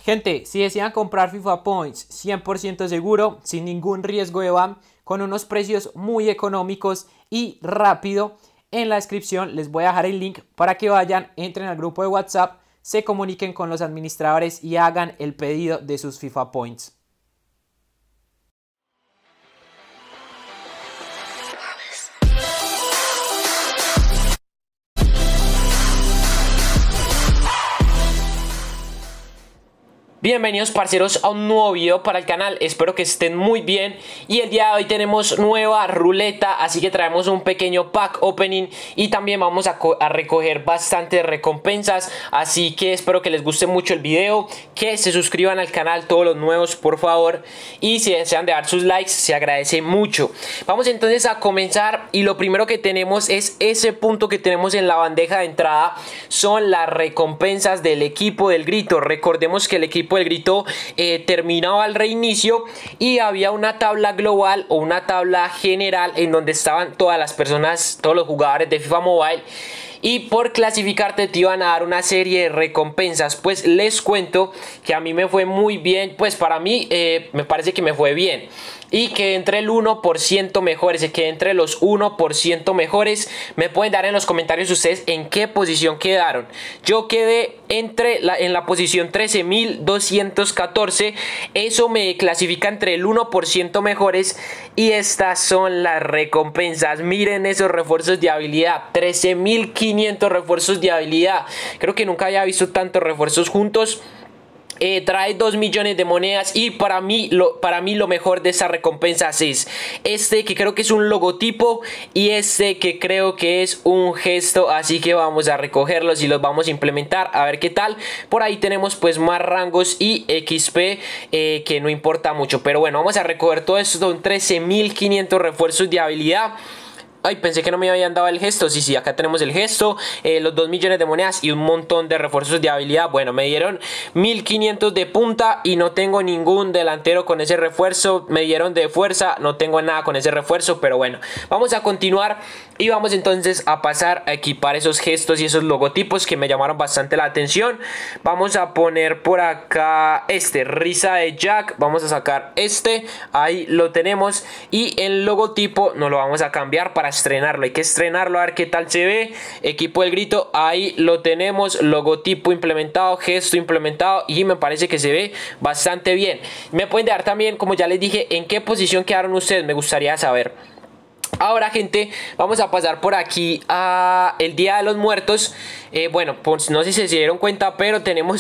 Gente, si desean comprar FIFA Points 100% seguro, sin ningún riesgo de ban, con unos precios muy económicos y rápido, en la descripción les voy a dejar el link para que vayan, entren al grupo de WhatsApp, se comuniquen con los administradores y hagan el pedido de sus FIFA Points. Bienvenidos parceros a un nuevo video para el canal, espero que estén muy bien y el día de hoy tenemos nueva ruleta, así que traemos un pequeño pack opening y también vamos a recoger bastantes recompensas, así que espero que les guste mucho el video, que se suscriban al canal todos los nuevos por favor y si desean dejar sus likes se agradece mucho. Vamos entonces a comenzar y lo primero que tenemos es ese punto que tenemos en la bandeja de entrada, son las recompensas del equipo del Grito. Recordemos que el equipo del Grito terminaba el reinicio y había una tabla global o una tabla general en donde estaban todas las personas, todos los jugadores de FIFA Mobile, y por clasificarte te iban a dar una serie de recompensas. Pues les cuento que a mí me fue muy bien, pues para mí me parece que me fue bien y que entre el 1% mejores, que entre los 1% mejores. Me pueden dar en los comentarios ustedes en qué posición quedaron. Yo quedé en la posición 13.214, eso me clasifica entre el 1% mejores y estas son las recompensas. Miren esos refuerzos de habilidad, 13.500 refuerzos de habilidad, creo que nunca había visto tantos refuerzos juntos. Trae 2 millones de monedas y para mí lo mejor de esas recompensas es este, que creo que es un logotipo, y este que creo que es un gesto, así que vamos a recogerlos y los vamos a implementar a ver qué tal. Por ahí tenemos pues más rangos y XP que no importa mucho, pero bueno, vamos a recoger todo esto. Son 13.500 refuerzos de habilidad. Ay, pensé que no me habían dado el gesto. Sí, acá tenemos el gesto, los 2 millones de monedas y un montón de refuerzos de habilidad. Bueno, me dieron 1500 de punta y no tengo ningún delantero con ese refuerzo. Me dieron de fuerza, no tengo nada con ese refuerzo, pero bueno, vamos a continuar y vamos entonces a pasar a equipar esos gestos y esos logotipos que me llamaron bastante la atención. Vamos a poner por acá risa de Jack, vamos a sacar ahí lo tenemos, y el logotipo nos lo vamos a cambiar para estrenarlo. Hay que estrenarlo a ver qué tal se ve. Equipo del Grito, ahí lo tenemos, logotipo implementado, gesto implementado, y me parece que se ve bastante bien. Me pueden dar también, como ya les dije, en qué posición quedaron ustedes, me gustaría saber. Ahora gente, vamos a pasar por aquí a el Día de los Muertos. Bueno, pues no sé si se dieron cuenta, pero tenemos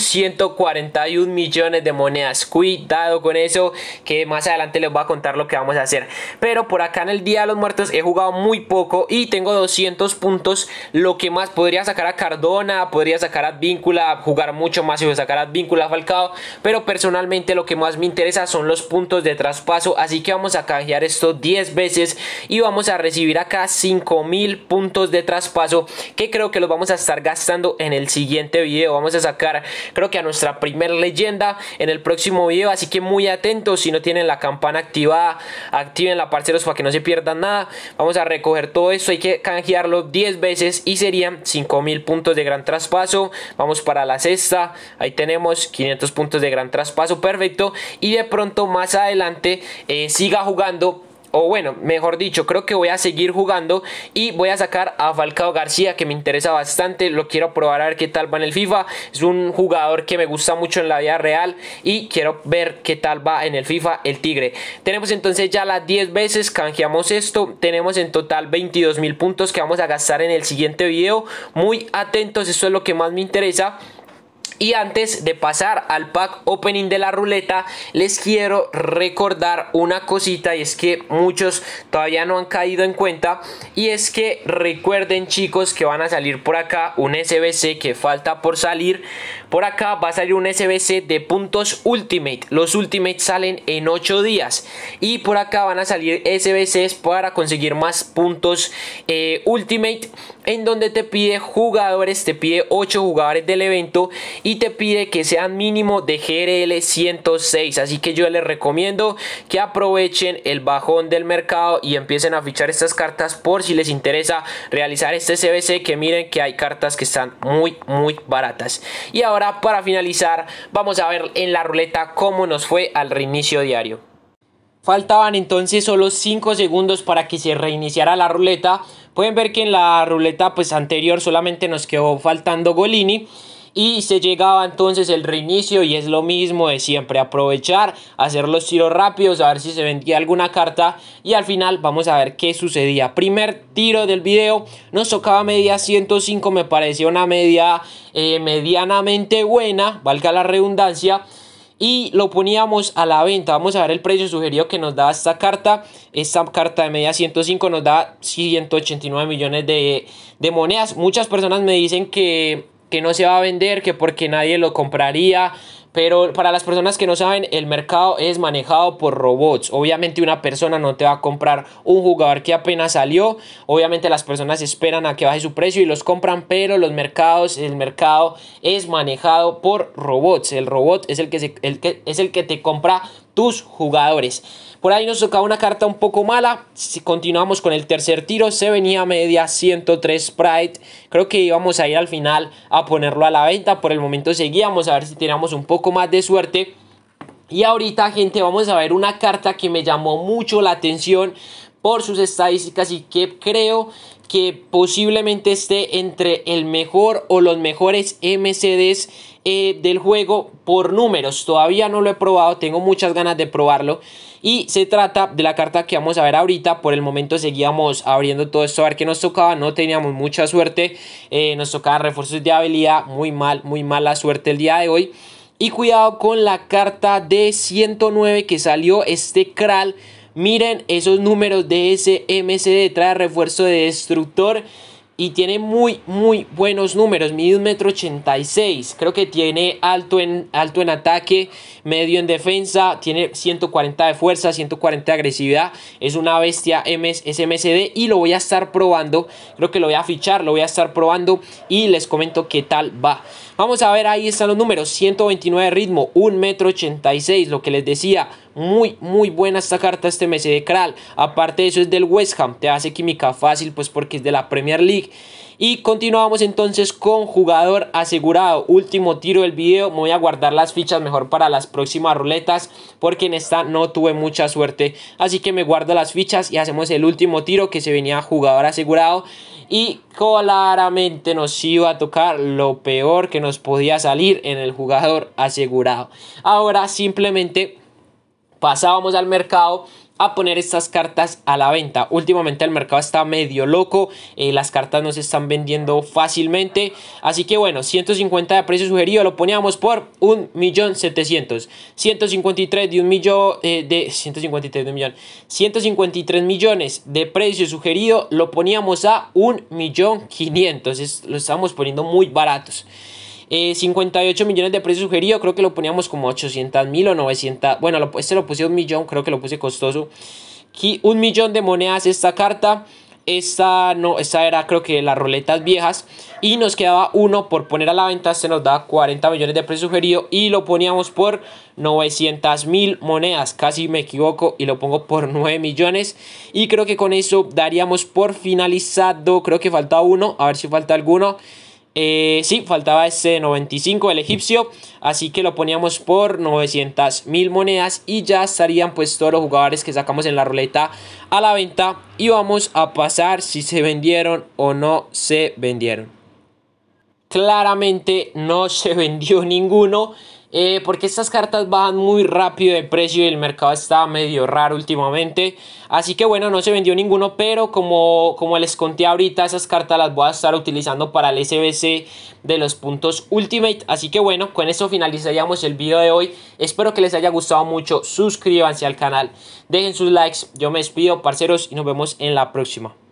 141 millones de monedas. Cuidado con eso, que más adelante les voy a contar lo que vamos a hacer. Pero por acá en el Día de los Muertos he jugado muy poco y tengo 200 puntos. Lo que más podría sacar a Cardona, podría sacar a Advíncula, jugar mucho más y sacar a Advíncula, Falcao. Pero personalmente lo que más me interesa son los puntos de traspaso. Así que vamos a canjear esto 10 veces y vamos a recibir acá 5000 puntos de traspaso, que creo que los vamos a estar gastando en el siguiente video. Vamos a sacar, creo que a nuestra primer leyenda en el próximo video, así que muy atentos. Si no tienen la campana activada, actívenla parceros para que no se pierdan nada. Vamos a recoger todo esto, hay que canjearlo 10 veces y serían 5000 puntos de gran traspaso. Vamos para la sexta, ahí tenemos 500 puntos de gran traspaso, perfecto. Y de pronto más adelante siga jugando, o bueno, mejor dicho, creo que voy a seguir jugando y voy a sacar a Falcao García, que me interesa bastante, lo quiero probar a ver qué tal va en el FIFA. Es un jugador que me gusta mucho en la vida real y quiero ver qué tal va en el FIFA el Tigre. Tenemos entonces ya las 10 veces, canjeamos esto, tenemos en total 22.000 puntos que vamos a gastar en el siguiente video. Muy atentos, esto es lo que más me interesa. Y antes de pasar al pack opening de la ruleta, les quiero recordar una cosita, y es que muchos todavía no han caído en cuenta, y es que recuerden chicos que van a salir por acá un SBC que falta por salir. Por acá va a salir un SBC de puntos Ultimate. Los Ultimate salen en 8 días y por acá van a salir SBCs para conseguir más puntos Ultimate, en donde te pide jugadores, te pide 8 jugadores del evento y te pide que sean mínimo de GRL 106. Así que yo les recomiendo que aprovechen el bajón del mercado y empiecen a fichar estas cartas por si les interesa realizar este SBC, que miren que hay cartas que están muy baratas. Y ahora ahora para finalizar vamos a ver en la ruleta cómo nos fue al reinicio diario. Faltaban entonces solo 5 segundos para que se reiniciara la ruleta. Pueden ver que en la ruleta pues anterior solamente nos quedó faltando Golini. Y se llegaba entonces el reinicio y es lo mismo de siempre, aprovechar, hacer los tiros rápidos, a ver si se vendía alguna carta y al final vamos a ver qué sucedía. Primer tiro del video, nos tocaba media 105, me pareció una media medianamente buena, valga la redundancia. Y lo poníamos a la venta. Vamos a ver el precio sugerido que nos da esta carta. Esta carta de media 105 nos da 189 millones de monedas. Muchas personas me dicen que no se va a vender, que porque nadie lo compraría. Pero para las personas que no saben, el mercado es manejado por robots. Obviamente una persona no te va a comprar un jugador que apenas salió. Obviamente las personas esperan a que baje su precio y los compran, pero el mercado es manejado por robots. El robot es el que te compra tus jugadores. Por ahí nos tocaba una carta un poco mala. Si continuamos con el tercer tiro, se venía media 103 Sprite. Creo que íbamos a ir al final a ponerlo a la venta. Por el momento seguíamos a ver si teníamos un poco más de suerte. Y ahorita, gente, vamos a ver una carta que me llamó mucho la atención por sus estadísticas y que creo que posiblemente esté entre el mejor o los mejores MCDs del juego por números. Todavía no lo he probado, tengo muchas ganas de probarlo. Y se trata de la carta que vamos a ver ahorita. Por el momento seguíamos abriendo todo esto a ver qué nos tocaba. No teníamos mucha suerte. Nos tocaban refuerzos de habilidad. Muy mala suerte el día de hoy. Y cuidado con la carta de 109 que salió, este Kral. Miren esos números de ese MCD. Trae refuerzo de destructor. Y tiene muy buenos números. Mide 1,86 m. Creo que tiene alto en ataque, medio en defensa. Tiene 140 de fuerza, 140 de agresividad. Es una bestia SMCD y lo voy a estar probando. Creo que lo voy a fichar, lo voy a estar probando y les comento qué tal va. Vamos a ver, ahí están los números. 129 de ritmo, 1,86 m. Lo que les decía, muy buena esta carta, este MCD Kral. Aparte de eso es del West Ham, te hace química fácil pues porque es de la Premier League. Y continuamos entonces con jugador asegurado. Último tiro del video. Me voy a guardar las fichas mejor para las próximas ruletas, porque en esta no tuve mucha suerte. Así que me guardo las fichas y hacemos el último tiro, que se venía jugador asegurado. Y claramente nos iba a tocar lo peor que nos podía salir en el jugador asegurado. Ahora simplemente pasábamos al mercado a poner estas cartas a la venta. Últimamente el mercado está medio loco, las cartas no se están vendiendo fácilmente, así que bueno, 150 de precio sugerido lo poníamos por 1.700.000, 153 de 1 millón, 153 millones de precio sugerido lo poníamos a 1.500.000, lo estamos poniendo muy baratos. 58 millones de precio sugerido, creo que lo poníamos como 800.000 o 900. Bueno, este lo puse 1 millón, creo que lo puse costoso. Aquí 1 millón de monedas esta carta. Esta era creo que las ruletas viejas. Y nos quedaba uno por poner a la venta. Este nos da 40 millones de precio sugerido y lo poníamos por 900.000 monedas. Casi me equivoco y lo pongo por 9 millones. Y creo que con eso daríamos por finalizado. Creo que falta uno, a ver si falta alguno. Sí, faltaba ese 95, el egipcio, así que lo poníamos por 900.000 monedas y ya estarían pues todos los jugadores que sacamos en la ruleta a la venta y vamos a pasar si se vendieron o no se vendieron. Claramente no se vendió ninguno. Porque estas cartas bajan muy rápido de precio y el mercado está medio raro últimamente. Así que bueno, no se vendió ninguno, pero como les conté ahorita, esas cartas las voy a estar utilizando para el SBC de los puntos Ultimate. Así que bueno, con eso finalizaríamos el video de hoy. Espero que les haya gustado mucho. Suscríbanse al canal, dejen sus likes. Yo me despido, parceros, y nos vemos en la próxima.